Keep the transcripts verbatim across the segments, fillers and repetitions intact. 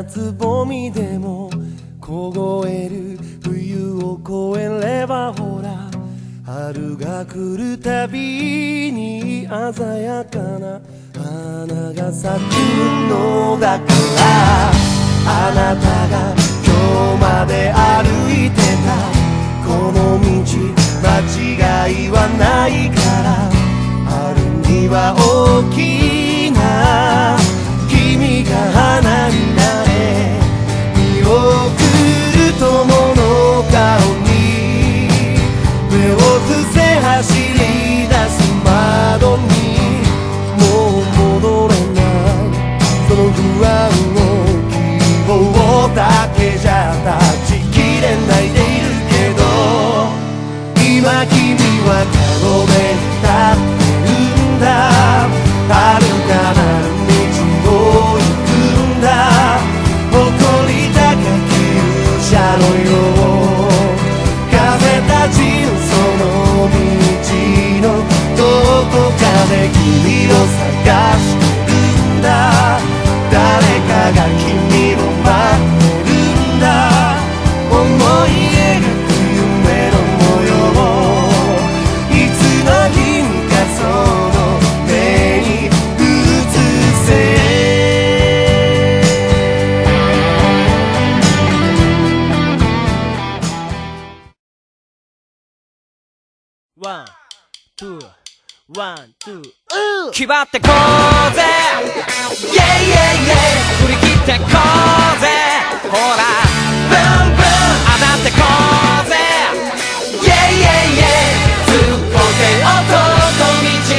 なつぼみでも凍える冬を越えればほら春が来るたびに鮮やかな花が咲くのだからあなたが今日まで歩いてたこの道間違いはないから春には大きな君が花になれ見送る友の顔に目を伏せ走り出す窓にもう戻れないその不安を希望だけじゃ断ち切れないでいるけど今君は角辺に立ってるんだ遥かなる道を行くんだ誇り高き勇者のよう風立ちのその道のどこかで君を探してるんだ誰かが君を待ってるんだ思い描く夢の模様いつの日にかその目に映せワン、ツー、ワン、ツー、うー気張ってこうぜイェイイェイイェイ振り切ってこうぜほらブンブン当たってこうぜイェイイェイイェイずっこけ男道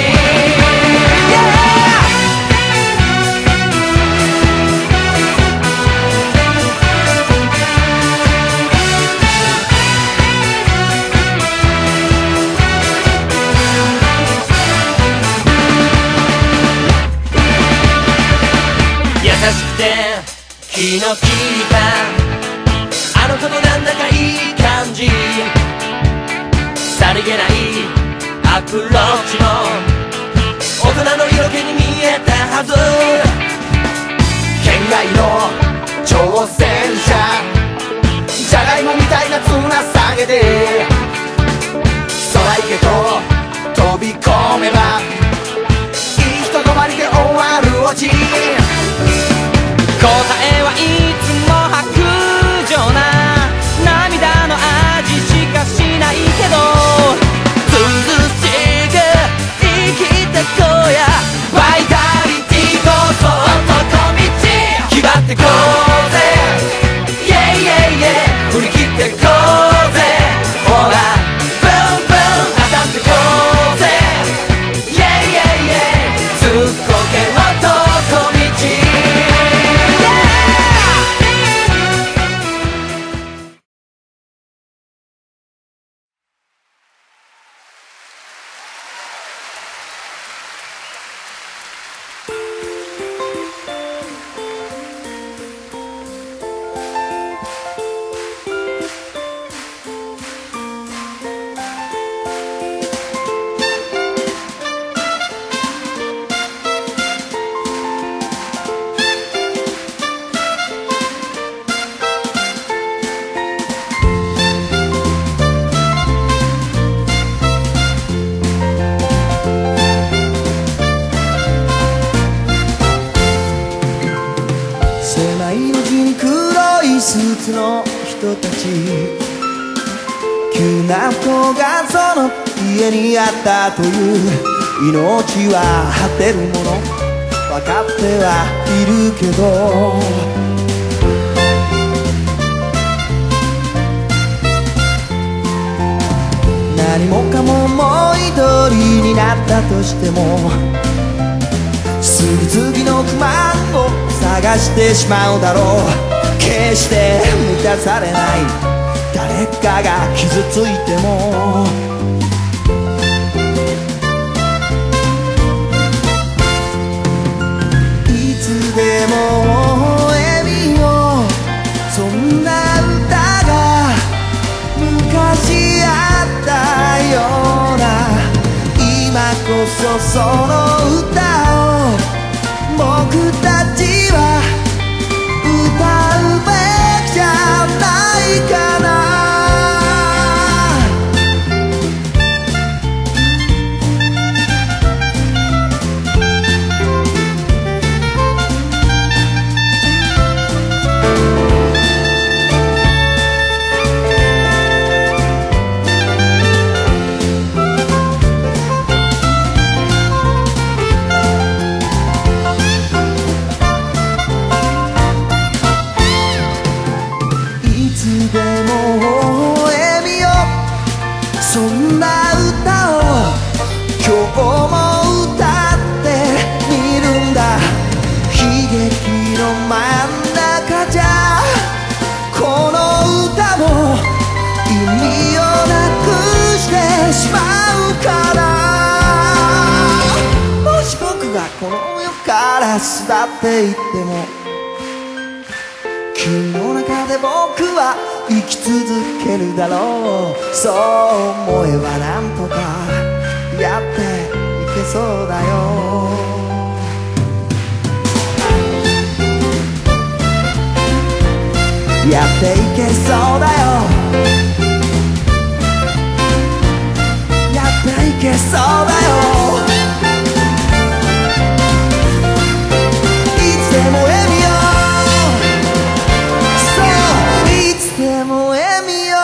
優しくて気の利いたあの子となんだかいい感じさりげないアプローチも大人の色気に見えたはず県外の挑戦者じゃがいもみたいなつなさげで空池と飛び込めばいい人止まりで終わるオチ答えはいつも白状な涙の味しかしないけど涼しく生きてこうやバイタリティこそ男道気張ってこうぜイェイイェイイェイ振り切ってこうぜほらブンブン当たってこうぜイェイイェイイェイずっこけ男道スーツの人たち急なことがその家にあったという命は果てるもの分かってはいるけど何もかも思い通りになったとしてもすぐ次の不満を探してしまうだろう決して満たされない誰かが傷ついてもいつでも微笑みよそんな歌が昔あったような今こそその歌を僕たちは歌えみよそんな歌を今日も歌ってみるんだ悲劇の真ん中じゃこの歌も意味をなくしてしまうからもし僕がこの世から巣立っていっても君の中で僕は生き続けるだろうそう思えばなんとかやっていけそうだよやっていけそうだよやっていけそうだよいつでも笑みよそういつでも笑みよ